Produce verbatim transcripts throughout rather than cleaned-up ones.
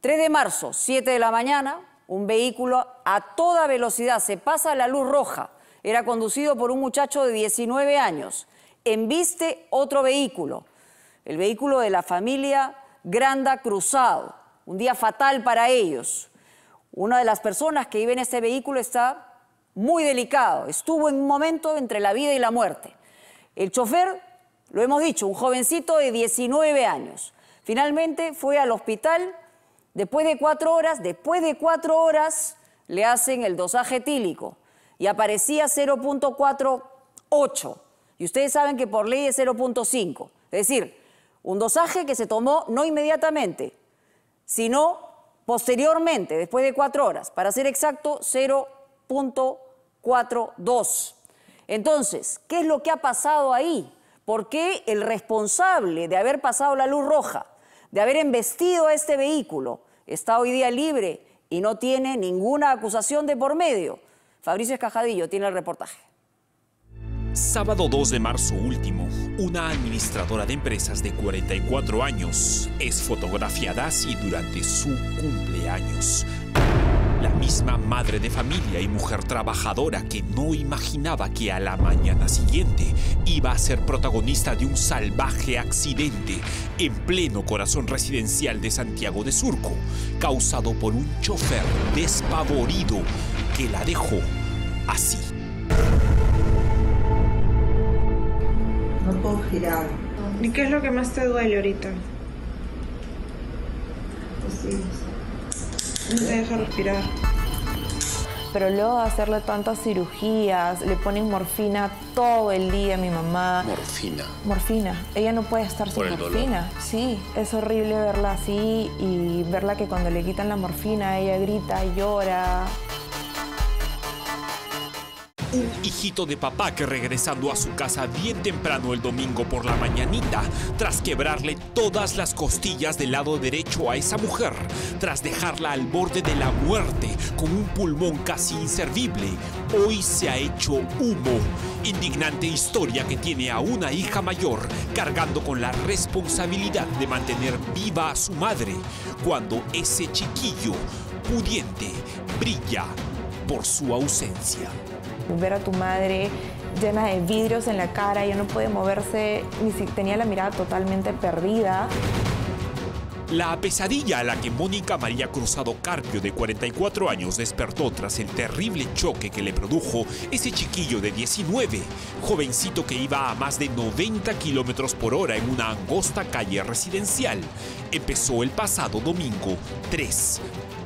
tres de marzo, siete de la mañana, un vehículo a toda velocidad se pasa la luz roja. Era conducido por un muchacho de diecinueve años. Embiste otro vehículo, el vehículo de la familia Granda Cruzado. Un día fatal para ellos. Una de las personas que vive en este vehículo está muy delicado. Estuvo en un momento entre la vida y la muerte. El chofer, lo hemos dicho, un jovencito de diecinueve años. Finalmente fue al hospital. Después de cuatro horas, después de cuatro horas, le hacen el dosaje etílico y aparecía cero punto cuarenta y ocho. Y ustedes saben que por ley es cero punto cinco. Es decir, un dosaje que se tomó no inmediatamente, sino posteriormente, después de cuatro horas. Para ser exacto, cero punto cuarenta y dos. Entonces, ¿qué es lo que ha pasado ahí? ¿Por qué el responsable de haber pasado la luz roja, de haber embestido a este vehículo, está hoy día libre y no tiene ninguna acusación de por medio? Fabricio Escajadillo tiene el reportaje. Sábado dos de marzo último, una administradora de empresas de cuarenta y cuatro años es fotografiada así durante su cumpleaños. La misma madre de familia y mujer trabajadora que no imaginaba que a la mañana siguiente iba a ser protagonista de un salvaje accidente en pleno corazón residencial de Santiago de Surco, causado por un chofer despavorido que la dejó así. No puedo girar. ¿Y qué es lo que más te duele ahorita? Pues sí, no te deja respirar. Pero luego de hacerle tantas cirugías, le ponen morfina todo el día a mi mamá. ¿Morfina? Morfina. Ella no puede estar sin morfina. Dolor. Sí, es horrible verla así y verla que cuando le quitan la morfina ella grita, llora. Hijito de papá que regresando a su casa bien temprano el domingo por la mañanita, tras quebrarle todas las costillas del lado derecho a esa mujer, tras dejarla al borde de la muerte con un pulmón casi inservible, hoy se ha hecho humo. Indignante historia que tiene a una hija mayor cargando con la responsabilidad de mantener viva a su madre, cuando ese chiquillo pudiente brilla por su ausencia. Ver a tu madre llena de vidrios en la cara, ya no puede moverse, ni si tenía la mirada totalmente perdida. La pesadilla a la que Mónica María Cruzado Carpio, de cuarenta y cuatro años, despertó tras el terrible choque que le produjo ese chiquillo de diecinueve, jovencito que iba a más de noventa kilómetros por hora en una angosta calle residencial, empezó el pasado domingo tres.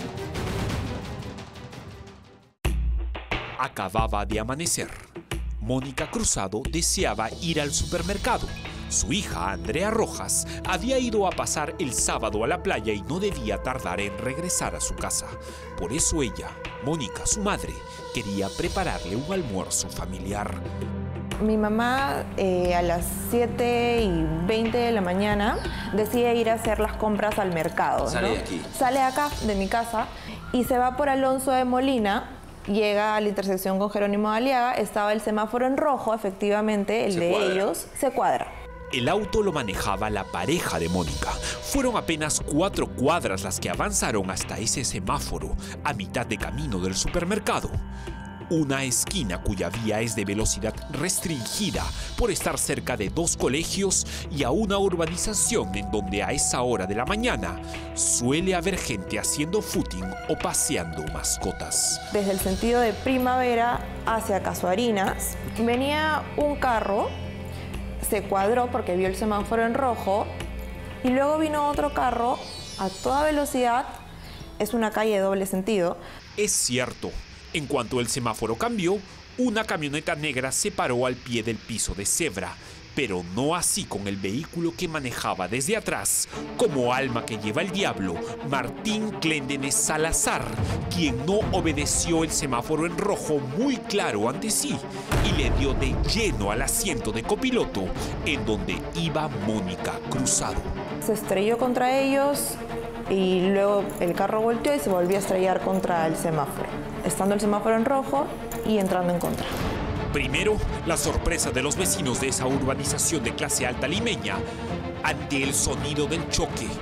Acababa de amanecer. Mónica Cruzado deseaba ir al supermercado. Su hija, Andrea Rojas, había ido a pasar el sábado a la playa y no debía tardar en regresar a su casa. Por eso ella, Mónica, su madre, quería prepararle un almuerzo familiar. Mi mamá eh, a las siete y veinte de la mañana decide ir a hacer las compras al mercado. Sale ¿no? de aquí. Sale de acá, de mi casa, y se va por Alonso de Molina. Llega a la intersección con Jerónimo de Aliaga, estaba el semáforo en rojo, efectivamente, el de ellos, se cuadra. El auto lo manejaba la pareja de Mónica. Fueron apenas cuatro cuadras las que avanzaron hasta ese semáforo, a mitad de camino del supermercado. Una esquina cuya vía es de velocidad restringida por estar cerca de dos colegios y a una urbanización en donde a esa hora de la mañana suele haber gente haciendo footing o paseando mascotas. Desde el sentido de Primavera hacia Casuarinas venía un carro, se cuadró porque vio el semáforo en rojo y luego vino otro carro a toda velocidad. Es una calle de doble sentido. Es cierto. En cuanto el semáforo cambió, una camioneta negra se paró al pie del piso de cebra, pero no así con el vehículo que manejaba desde atrás, como alma que lleva el diablo, Martín Cléndenes Salazar, quien no obedeció el semáforo en rojo muy claro ante sí y le dio de lleno al asiento de copiloto, en donde iba Mónica Cruzado. Se estrelló contra ellos y luego el carro volteó y se volvió a estrellar contra el semáforo, estando el semáforo en rojo y entrando en contra. Primero, la sorpresa de los vecinos de esa urbanización de clase alta limeña ante el sonido del choque.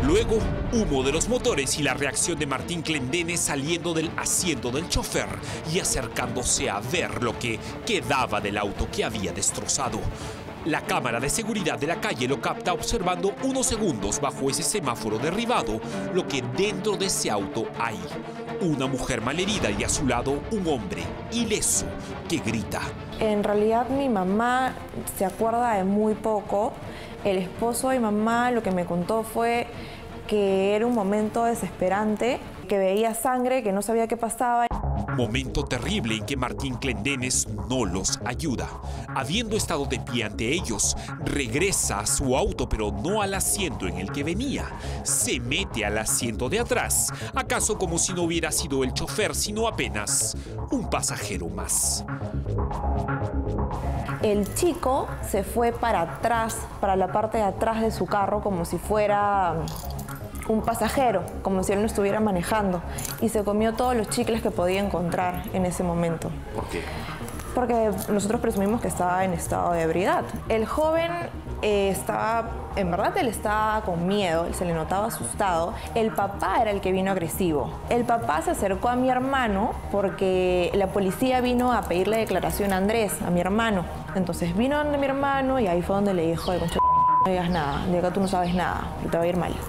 Luego, humo de los motores y la reacción de Martín Clendenes saliendo del asiento del chofer y acercándose a ver lo que quedaba del auto que había destrozado. La cámara de seguridad de la calle lo capta observando unos segundos bajo ese semáforo derribado lo que dentro de ese auto hay. Una mujer malherida y a su lado un hombre ileso que grita. En realidad mi mamá se acuerda de muy poco. El esposo de mi mamá lo que me contó fue que era un momento desesperante, que veía sangre, que no sabía qué pasaba. Momento terrible en que Martín Clendenes no los ayuda. Habiendo estado de pie ante ellos, regresa a su auto, pero no al asiento en el que venía. Se mete al asiento de atrás, acaso como si no hubiera sido el chofer, sino apenas un pasajero más. El chico se fue para atrás, para la parte de atrás de su carro, como si fuera un pasajero, como si él no estuviera manejando, y se comió todos los chicles que podía encontrar en ese momento. ¿Por qué? Porque nosotros presumimos que estaba en estado de ebriedad. El joven eh, estaba, en verdad él estaba con miedo, él se le notaba asustado. El papá era el que vino agresivo. El papá se acercó a mi hermano porque la policía vino a pedirle declaración a Andrés, a mi hermano. Entonces vino donde mi hermano y ahí fue donde le dijo, de concha, no digas nada, de acá tú no sabes nada, te va a ir mal.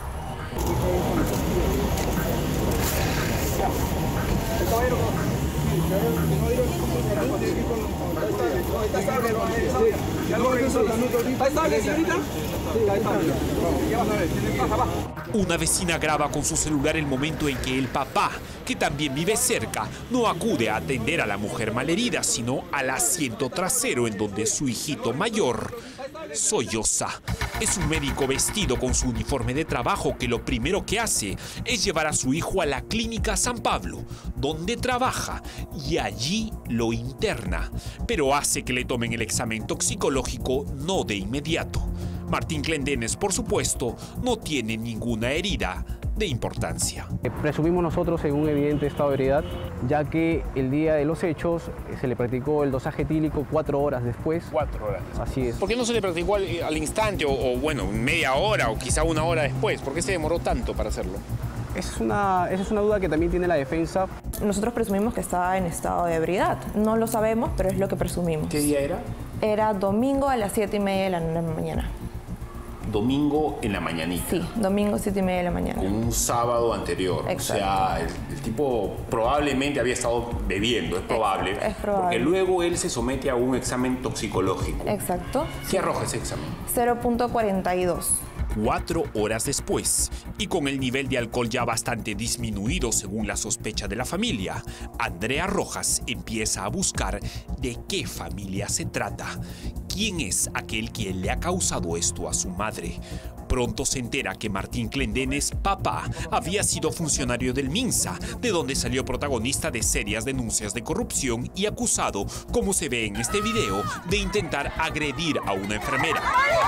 Una vecina graba con su celular el momento en que el papá, que también vive cerca, no acude a atender a la mujer malherida, sino al asiento trasero en donde su hijito mayor solloza. Es un médico vestido con su uniforme de trabajo que lo primero que hace es llevar a su hijo a la clínica San Pablo, donde trabaja, y allí lo interna, pero hace que le tomen el examen toxicológico no de inmediato. Martín Clendenes, por supuesto, no tiene ninguna herida de importancia. Presumimos nosotros en un evidente estado de ebriedad, ya que el día de los hechos se le practicó el dosaje etílico cuatro horas después. Cuatro horas después. Así es. ¿Por qué no se le practicó al, al instante o, o, bueno, media hora o quizá una hora después? ¿Por qué se demoró tanto para hacerlo? Esa es una, esa es una duda que también tiene la defensa. Nosotros presumimos que estaba en estado de ebriedad. No lo sabemos, pero es lo que presumimos. ¿Qué día era? Era domingo a las siete y media de la mañana. Domingo en la mañanita. Sí, domingo siete y media de la mañana. Con un sábado anterior. Exacto. O sea, el, el tipo probablemente había estado bebiendo, es probable. Es, es probable. Porque luego él se somete a un examen toxicológico. Exacto. ¿Qué arroja ese examen? cero punto cuarenta y dos. Cuatro horas después, y con el nivel de alcohol ya bastante disminuido según la sospecha de la familia, Andrea Rojas empieza a buscar de qué familia se trata. ¿Quién es aquel que le ha causado esto a su madre? Pronto se entera que Martín Clendenes, papá, había sido funcionario del MINSA, de donde salió protagonista de serias denuncias de corrupción y acusado, como se ve en este video, de intentar agredir a una enfermera.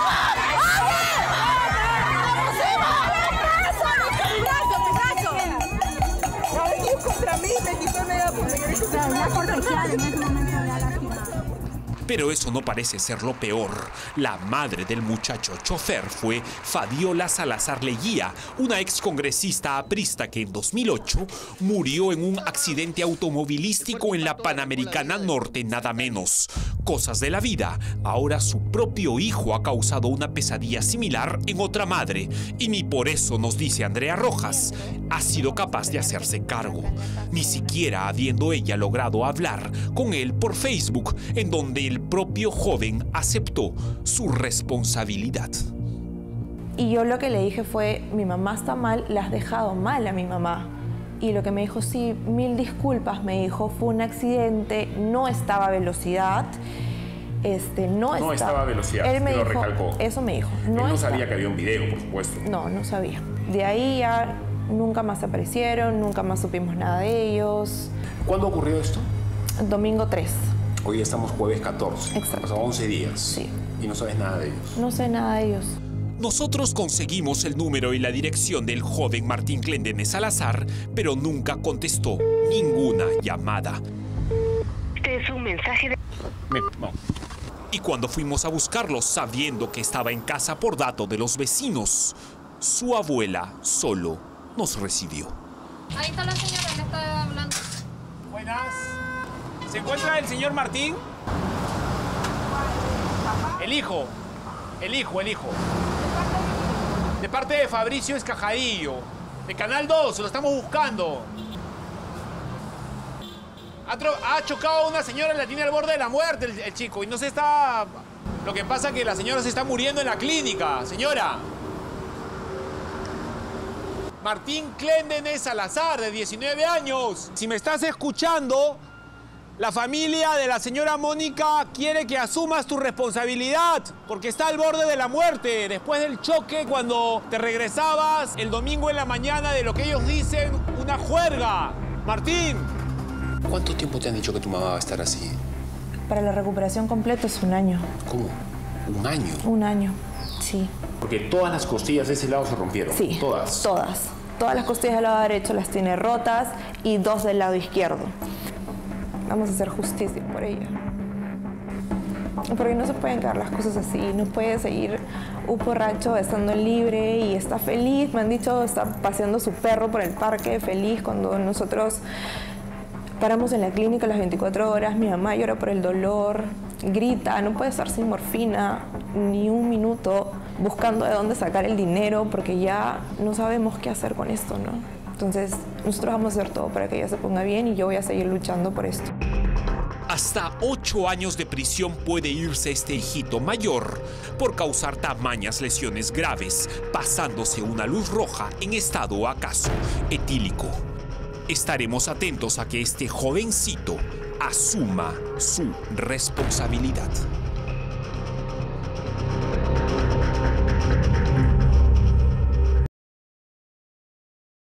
Pero eso no parece ser lo peor. La madre del muchacho chofer fue Fabiola Salazar Leguía, una excongresista aprista que en dos mil ocho murió en un accidente automovilístico en la Panamericana Norte, nada menos. Cosas de la vida. Ahora su propio hijo ha causado una pesadilla similar en otra madre. Y ni por eso, nos dice Andrea Rojas, ha sido capaz de hacerse cargo. Ni siquiera habiendo ella logrado hablar con él por Facebook, en donde el propio joven aceptó su responsabilidad. Y yo lo que le dije fue, mi mamá está mal, la has dejado mal a mi mamá. Y lo que me dijo, sí, mil disculpas, me dijo, fue un accidente, no estaba a velocidad. Este, no, No estaba a velocidad, Él me lo dijo, recalcó. Eso me dijo. Él no estaba. sabía que había un video, por supuesto. No, no sabía. De ahí ya nunca más aparecieron, nunca más supimos nada de ellos. ¿Cuándo ocurrió esto? Domingo tres. Hoy estamos jueves catorce. Exacto. Han pasado once días. Sí. Y no sabes nada de ellos. No sé nada de ellos. Nosotros conseguimos el número y la dirección del joven Martín Clendenes Salazar, pero nunca contestó ninguna llamada. Este es un mensaje de... Me, no. Y cuando fuimos a buscarlo, sabiendo que estaba en casa por dato de los vecinos, Su abuela solo nos recibió. Ahí está la señora que está hablando. Buenas. ¿Se encuentra el señor Martín? El hijo. El hijo, el hijo. De parte de Fabricio Escajadillo. De Canal dos, lo estamos buscando. Ha, ha chocado a una señora, la tiene al borde de la muerte el, el chico. Y no se está... Lo que pasa es que la señora se está muriendo en la clínica. Señora. Martín Cléndenes Salazar, de diecinueve años. Si me estás escuchando, la familia de la señora Mónica quiere que asumas tu responsabilidad, porque está al borde de la muerte, después del choque cuando te regresabas el domingo en la mañana de lo que ellos dicen, una juerga. Martín. ¿Cuánto tiempo te han dicho que tu mamá va a estar así? Para la recuperación completa es un año. ¿Cómo? ¿Un año? Un año, sí. Porque todas las costillas de ese lado se rompieron. Sí, todas. Todas. Todas las costillas del lado derecho las tiene rotas y dos del lado izquierdo. Vamos a hacer justicia por ella. Porque no se pueden quedar las cosas así. No puede seguir un borracho estando libre y está feliz. Me han dicho, está paseando su perro por el parque feliz cuando nosotros paramos en la clínica las veinticuatro horas. Mi mamá llora por el dolor, grita, no puede estar sin morfina ni un minuto buscando de dónde sacar el dinero porque ya no sabemos qué hacer con esto, ¿no? Entonces, nosotros vamos a hacer todo para que ella se ponga bien y yo voy a seguir luchando por esto. Hasta ocho años de prisión puede irse este hijito mayor por causar tamañas lesiones graves, pasándose una luz roja en estado acaso etílico. Estaremos atentos a que este jovencito asuma su responsabilidad.